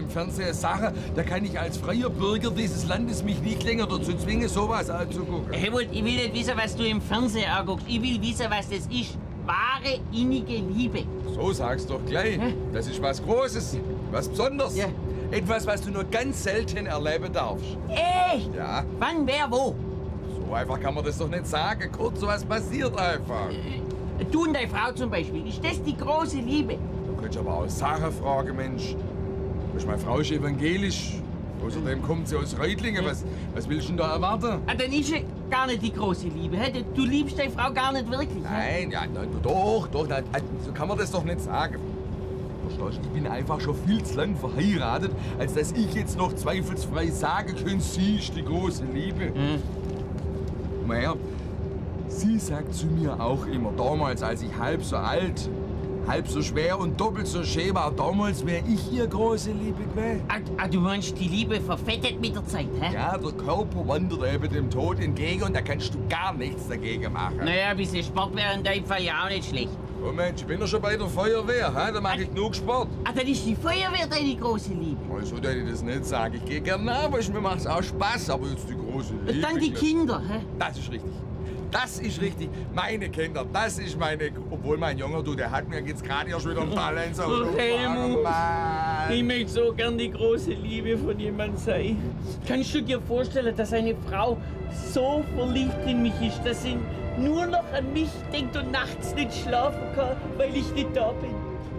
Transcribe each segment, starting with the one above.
im Fernsehen Sachen, da kann ich als freier Bürger dieses Landes mich nicht länger dazu zwingen, sowas anzugucken. Helmut, ich will nicht wissen, was du im Fernsehen anguckst. Ich will wissen, was das ist. Wahre, innige Liebe. So sag's doch gleich. Das ist was Großes, was Besonderes. Ja. Etwas, was du nur ganz selten erleben darfst. Echt? Ja, Wann, wer, wo? so einfach kann man das doch nicht sagen. Kurz, sowas passiert einfach. Du und deine Frau zum Beispiel. Ist das die große Liebe? Du könntest aber auch Sachen fragen, Mensch. Meine Frau ist evangelisch. Außerdem kommt sie aus Reutlingen. Was willst du denn da erwarten? Ah, dann ist ja gar nicht die große Liebe. Hä? Du liebst deine Frau gar nicht wirklich. Hä? Nein, ja, nein, doch, nein, so kann man das doch nicht sagen. Verstehst du, ich bin einfach schon viel zu lang verheiratet, als dass ich jetzt noch zweifelsfrei sagen könnte, sie ist die große Liebe. Komm mal her, sie sagt zu mir auch immer, damals, als ich halb so alt, halb so schwer und doppelt so schön war, damals wäre ich ihr große Liebe gewesen. Du meinst, die Liebe verfettet mit der Zeit, hä? Ja, der Körper wandert eben dem Tod entgegen und da kannst du gar nichts dagegen machen. Naja, ein bisschen Sport wäre in deinem Fall ja auch nicht schlecht. Oh Mensch, ich bin ja schon bei der Feuerwehr, ha? Da mache ich genug Sport. Ah, dann ist die Feuerwehr deine große Liebe. So würde ich das nicht sagen. Ich gehe gerne nach, weil mir macht es auch Spaß, aber jetzt die große Liebe. Und dann die Kinder, hä? Das ist richtig. Das ist richtig. Meine Kinder, das ist meine... Obwohl mein Junge, du, der hat mir jetzt gerade ja schon wieder einen Talent. Helmut, ich möchte so gern die große Liebe von jemandem sein. Kannst du dir vorstellen, dass eine Frau so verliebt in mich ist, dass sie nur noch an mich denkt und nachts nicht schlafen kann, weil ich nicht da bin?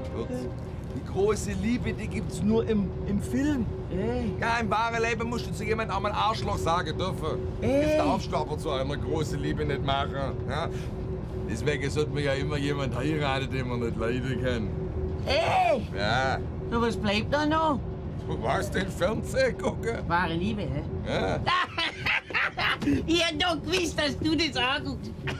Die große Liebe, die gibt's nur im Film. Ja, im wahren Leben musst du zu jemandem auch mal Arschloch sagen dürfen. Das darfst du aber zu einer großen Liebe nicht machen. Ja? Deswegen sollte man ja immer jemanden heiraten, den man nicht leiden kann. Ja. Na, was bleibt da noch? Du warst den Fernsehen gucken. Wahre Liebe, hä? Ja. Ich hab doch gewusst, dass du das anguckst.